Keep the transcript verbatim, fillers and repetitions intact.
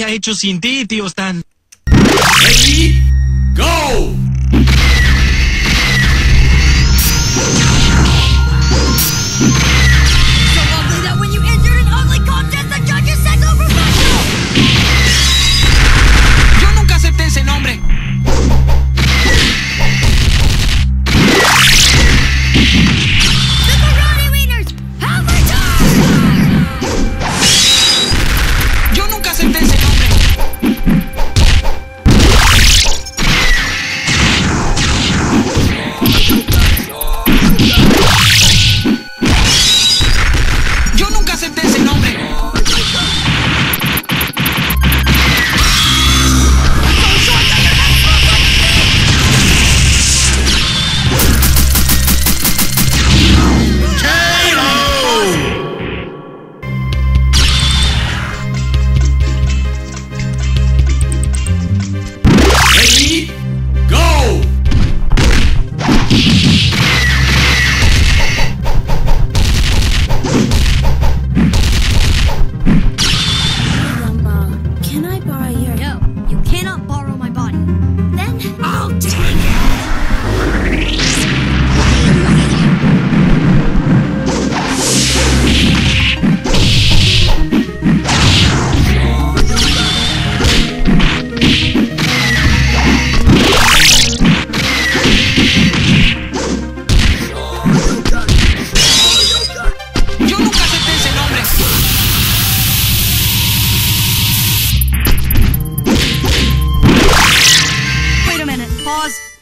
hecho sin ti, tío Stan? Ready, go! So ugly that when you entered an ugly contest, the judges said no professional! Yo nunca acepté ese nombre. The Karate Wieners have returned! Yo nunca acepté ese nombre. Yo nunca acepté ese nombre. Ready, go! Lumba, can I borrow your... No, you cannot borrow my body. Then I'll take it! Yo nunca acepté ese nombre. Wait a minute, pause.